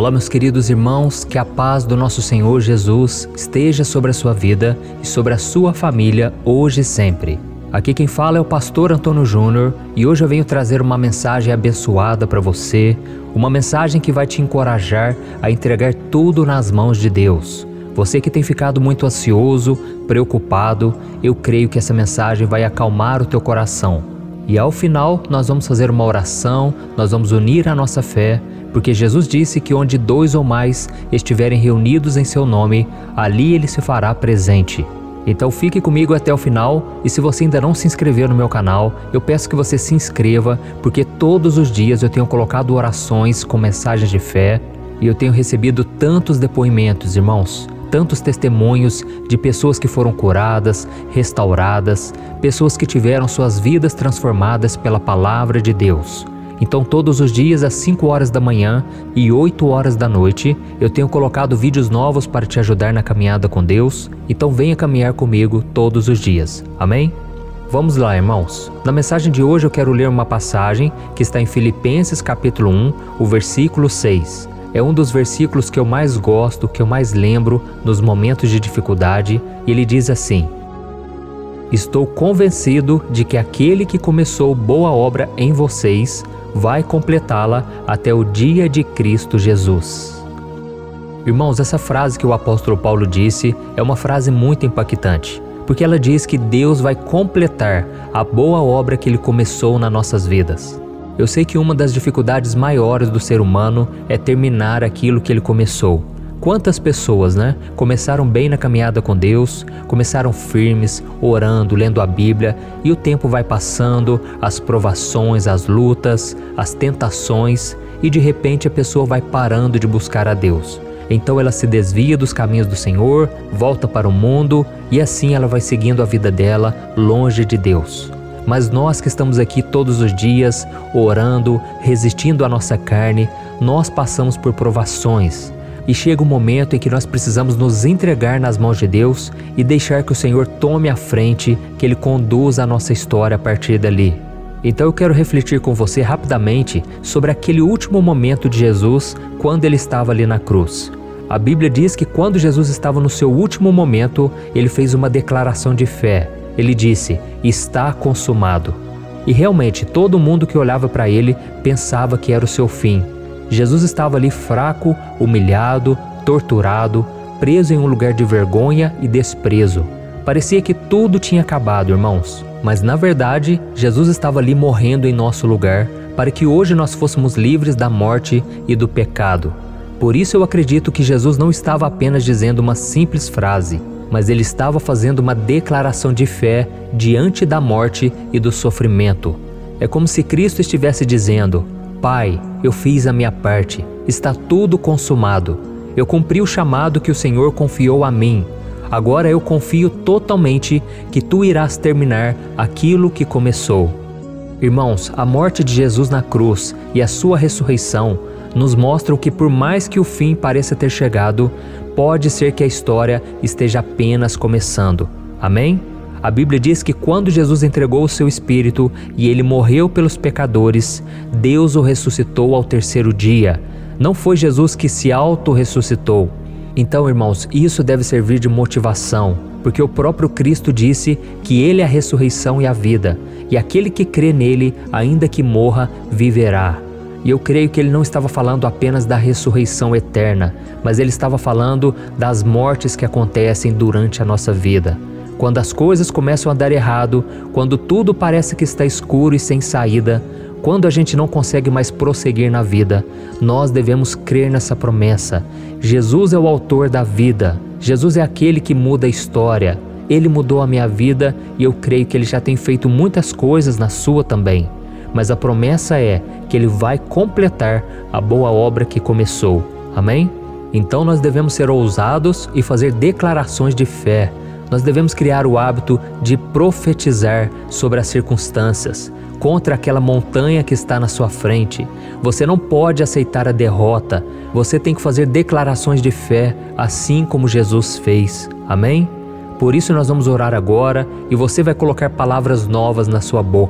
Olá, meus queridos irmãos, que a paz do nosso Senhor Jesus esteja sobre a sua vida e sobre a sua família hoje e sempre. Aqui quem fala é o pastor Antônio Júnior e hoje eu venho trazer uma mensagem abençoada para você, uma mensagem que vai te encorajar a entregar tudo nas mãos de Deus. Você que tem ficado muito ansioso, preocupado, eu creio que essa mensagem vai acalmar o teu coração. E ao final nós vamos fazer uma oração, nós vamos unir a nossa fé, porque Jesus disse que onde 2 ou mais estiverem reunidos em seu nome, ali ele se fará presente. Então fique comigo até o final e se você ainda não se inscreveu no meu canal, eu peço que você se inscreva, porque todos os dias eu tenho colocado orações com mensagens de fé e eu tenho recebido tantos depoimentos, irmãos, tantos testemunhos de pessoas que foram curadas, restauradas, pessoas que tiveram suas vidas transformadas pela palavra de Deus. Então todos os dias às 5 horas da manhã e 8 horas da noite eu tenho colocado vídeos novos para te ajudar na caminhada com Deus, então venha caminhar comigo todos os dias, amém? Vamos lá, irmãos. Na mensagem de hoje eu quero ler uma passagem que está em Filipenses capítulo 1, o versículo 6. É um dos versículos que eu mais gosto, que eu mais lembro nos momentos de dificuldade, e ele diz assim: Estou convencido de que aquele que começou boa obra em vocês vai completá-la até o dia de Cristo Jesus. Irmãos, essa frase que o apóstolo Paulo disse é uma frase muito impactante, porque ela diz que Deus vai completar a boa obra que Ele começou nas nossas vidas. Eu sei que uma das dificuldades maiores do ser humano é terminar aquilo que ele começou. Quantas pessoas, começaram bem na caminhada com Deus, começaram firmes, orando, lendo a Bíblia, e o tempo vai passando, as provações, as lutas, as tentações, e de repente a pessoa vai parando de buscar a Deus. Então ela se desvia dos caminhos do Senhor, volta para o mundo, e assim ela vai seguindo a vida dela longe de Deus. Mas nós que estamos aqui todos os dias, orando, resistindo à nossa carne, nós passamos por provações. E chega um momento em que nós precisamos nos entregar nas mãos de Deus e deixar que o Senhor tome a frente, que Ele conduza a nossa história a partir dali. Então eu quero refletir com você rapidamente sobre aquele último momento de Jesus quando Ele estava ali na cruz. A Bíblia diz que quando Jesus estava no seu último momento, Ele fez uma declaração de fé. Ele disse: está consumado. E realmente todo mundo que olhava para Ele pensava que era o seu fim. Jesus estava ali fraco, humilhado, torturado, preso em um lugar de vergonha e desprezo. Parecia que tudo tinha acabado, irmãos. Mas na verdade, Jesus estava ali morrendo em nosso lugar, para que hoje nós fôssemos livres da morte e do pecado. Por isso eu acredito que Jesus não estava apenas dizendo uma simples frase, mas Ele estava fazendo uma declaração de fé diante da morte e do sofrimento. É como se Cristo estivesse dizendo: Pai, eu fiz a minha parte, está tudo consumado. Eu cumpri o chamado que o Senhor confiou a mim. Agora eu confio totalmente que Tu irás terminar aquilo que começou. Irmãos, a morte de Jesus na cruz e a Sua ressurreição nos mostram que por mais que o fim pareça ter chegado, pode ser que a história esteja apenas começando. Amém? A Bíblia diz que quando Jesus entregou o seu Espírito e Ele morreu pelos pecadores, Deus o ressuscitou ao 3º dia. Não foi Jesus que se auto-ressuscitou. Então, irmãos, isso deve servir de motivação, porque o próprio Cristo disse que Ele é a ressurreição e a vida, e aquele que crê nele, ainda que morra, viverá. E eu creio que Ele não estava falando apenas da ressurreição eterna, mas Ele estava falando das mortes que acontecem durante a nossa vida. Quando as coisas começam a dar errado, quando tudo parece que está escuro e sem saída, quando a gente não consegue mais prosseguir na vida, nós devemos crer nessa promessa. Jesus é o autor da vida. Jesus é aquele que muda a história. Ele mudou a minha vida e eu creio que Ele já tem feito muitas coisas na sua também. Mas a promessa é que Ele vai completar a boa obra que começou. Amém? Então nós devemos ser ousados e fazer declarações de fé. Nós devemos criar o hábito de profetizar sobre as circunstâncias, contra aquela montanha que está na sua frente. Você não pode aceitar a derrota, você tem que fazer declarações de fé, assim como Jesus fez. Amém? Por isso nós vamos orar agora e você vai colocar palavras novas na sua boca.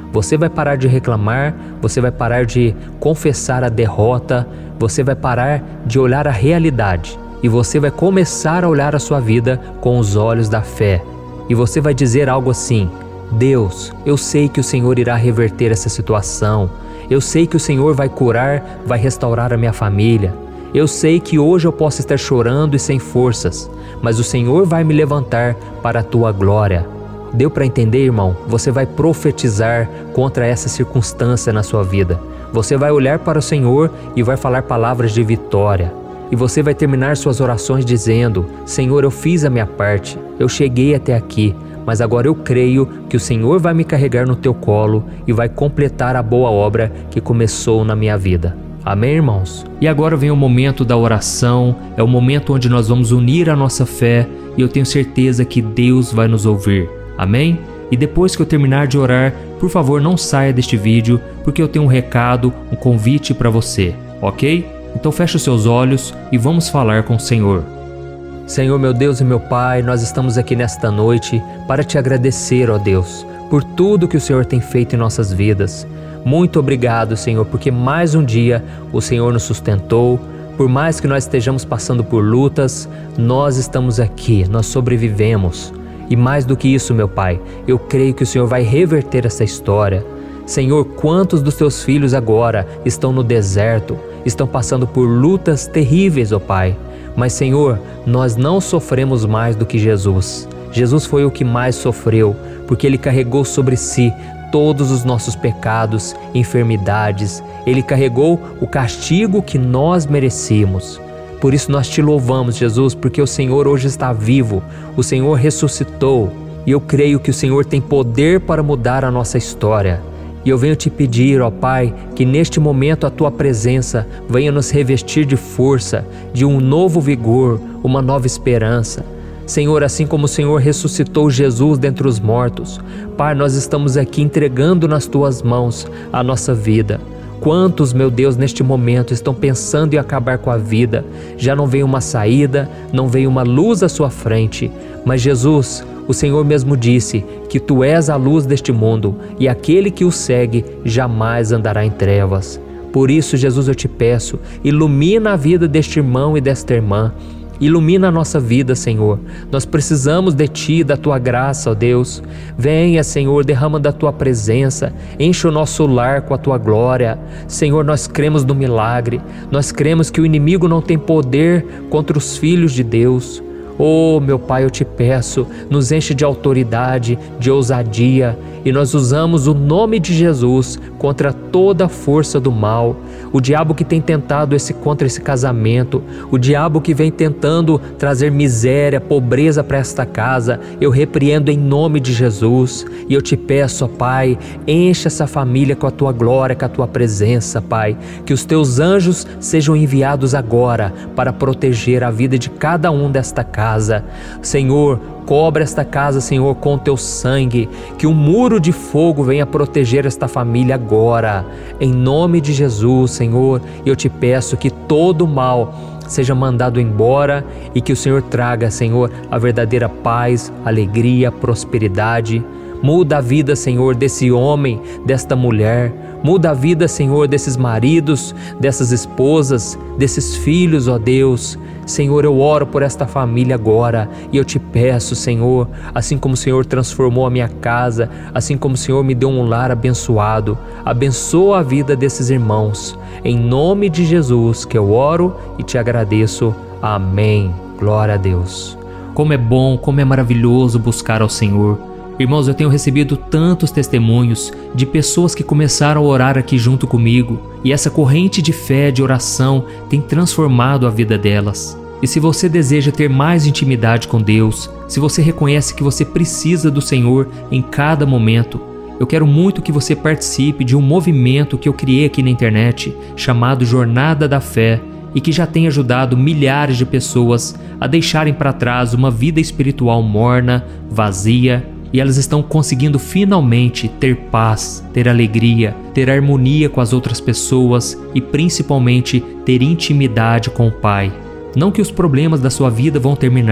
Você vai parar de reclamar, você vai parar de confessar a derrota, você vai parar de olhar a realidade e você vai começar a olhar a sua vida com os olhos da fé. E você vai dizer algo assim: Deus, eu sei que o Senhor irá reverter essa situação. Eu sei que o Senhor vai curar, vai restaurar a minha família. Eu sei que hoje eu posso estar chorando e sem forças, mas o Senhor vai me levantar para a tua glória. Deu para entender, irmão? Você vai profetizar contra essa circunstância na sua vida. Você vai olhar para o Senhor e vai falar palavras de vitória. E você vai terminar suas orações dizendo: Senhor, eu fiz a minha parte, eu cheguei até aqui, mas agora eu creio que o Senhor vai me carregar no teu colo e vai completar a boa obra que começou na minha vida. Amém, irmãos? E agora vem o momento da oração, é o momento onde nós vamos unir a nossa fé e eu tenho certeza que Deus vai nos ouvir. Amém? E depois que eu terminar de orar, por favor, não saia deste vídeo, porque eu tenho um recado, um convite para você, ok? Então feche os seus olhos e vamos falar com o Senhor. Senhor, meu Deus e meu Pai, nós estamos aqui nesta noite para te agradecer, ó Deus, por tudo que o Senhor tem feito em nossas vidas. Muito obrigado, Senhor, porque mais um dia o Senhor nos sustentou. Por mais que nós estejamos passando por lutas, nós estamos aqui, nós sobrevivemos. E mais do que isso, meu Pai, eu creio que o Senhor vai reverter essa história. Senhor, quantos dos teus filhos agora estão no deserto, estão passando por lutas terríveis, ó Pai. Mas, Senhor, nós não sofremos mais do que Jesus. Jesus foi o que mais sofreu, porque Ele carregou sobre si todos os nossos pecados, enfermidades. Ele carregou o castigo que nós merecíamos. Por isso nós te louvamos, Jesus, porque o Senhor hoje está vivo, o Senhor ressuscitou. E eu creio que o Senhor tem poder para mudar a nossa história. E eu venho te pedir, ó Pai, que neste momento a Tua presença venha nos revestir de força, de um novo vigor, uma nova esperança. Senhor, assim como o Senhor ressuscitou Jesus dentre os mortos, Pai, nós estamos aqui entregando nas Tuas mãos a nossa vida. Quantos, meu Deus, neste momento estão pensando em acabar com a vida? Já não vem uma saída, não vem uma luz à sua frente. Mas Jesus, o Senhor mesmo disse que Tu és a luz deste mundo e aquele que o segue jamais andará em trevas. Por isso, Jesus, eu te peço, ilumina a vida deste irmão e desta irmã. Ilumina a nossa vida, Senhor. Nós precisamos de Ti, da Tua graça, ó Deus. Venha, Senhor, derrama da Tua presença, enche o nosso lar com a Tua glória. Senhor, nós cremos no milagre, nós cremos que o inimigo não tem poder contra os filhos de Deus. Oh, meu Pai, eu te peço, nos enche de autoridade, de ousadia, e nós usamos o nome de Jesus contra toda a força do mal. O diabo que tem tentado contra esse casamento, o diabo que vem tentando trazer miséria, pobreza para esta casa, eu repreendo em nome de Jesus. E eu te peço, ó Pai, enche essa família com a Tua glória, com a Tua presença, Pai. Que os Teus anjos sejam enviados agora para proteger a vida de cada um desta casa. Senhor, cobre esta casa, Senhor, com Teu sangue, que um muro de fogo venha proteger esta família agora, em nome de Jesus, Senhor. Eu te peço que todo mal seja mandado embora e que o Senhor traga, Senhor, a verdadeira paz, alegria, prosperidade. Muda a vida, Senhor, desse homem, desta mulher. Muda a vida, Senhor, desses maridos, dessas esposas, desses filhos, ó Deus. Senhor, eu oro por esta família agora e eu te peço, Senhor, assim como o Senhor transformou a minha casa, assim como o Senhor me deu um lar abençoado, abençoa a vida desses irmãos. Em nome de Jesus que eu oro e te agradeço. Amém. Glória a Deus. Como é bom, como é maravilhoso buscar ao Senhor. Irmãos, eu tenho recebido tantos testemunhos de pessoas que começaram a orar aqui junto comigo e essa corrente de fé, de oração, tem transformado a vida delas. E se você deseja ter mais intimidade com Deus, se você reconhece que você precisa do Senhor em cada momento, eu quero muito que você participe de um movimento que eu criei aqui na internet chamado Jornada da Fé e que já tem ajudado milhares de pessoas a deixarem para trás uma vida espiritual morna, vazia, e elas estão conseguindo finalmente ter paz, ter alegria, ter harmonia com as outras pessoas e principalmente ter intimidade com o Pai. Não que os problemas da sua vida vão terminar,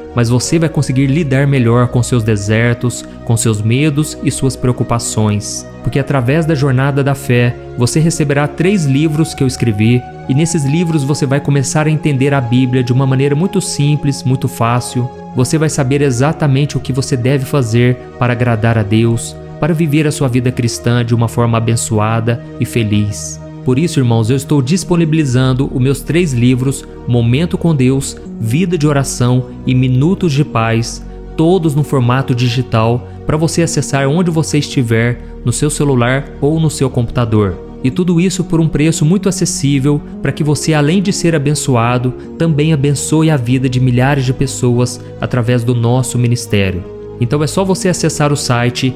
mas você vai conseguir lidar melhor com seus desertos, com seus medos e suas preocupações. Porque através da jornada da fé, você receberá 3 livros que eu escrevi, e nesses livros você vai começar a entender a Bíblia de uma maneira muito simples, muito fácil. Você vai saber exatamente o que você deve fazer para agradar a Deus, para viver a sua vida cristã de uma forma abençoada e feliz. Por isso, irmãos, eu estou disponibilizando os meus 3 livros, Momento com Deus, Vida de Oração e Minutos de Paz, todos no formato digital, para você acessar onde você estiver, no seu celular ou no seu computador. E tudo isso por um preço muito acessível, para que você, além de ser abençoado, também abençoe a vida de milhares de pessoas através do nosso ministério. Então é só você acessar o site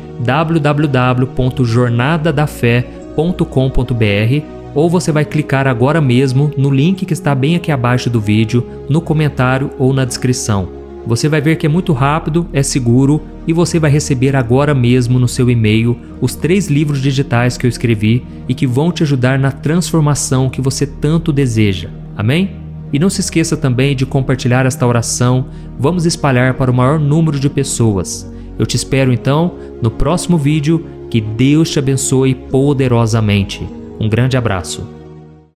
www.jornadadafé.com.br, ou você vai clicar agora mesmo no link que está bem aqui abaixo do vídeo, no comentário ou na descrição. Você vai ver que é muito rápido, é seguro, e você vai receber agora mesmo no seu e-mail os 3 livros digitais que eu escrevi e que vão te ajudar na transformação que você tanto deseja. Amém? E não se esqueça também de compartilhar esta oração. Vamos espalhar para o maior número de pessoas. Eu te espero então no próximo vídeo. Que Deus te abençoe poderosamente. Um grande abraço.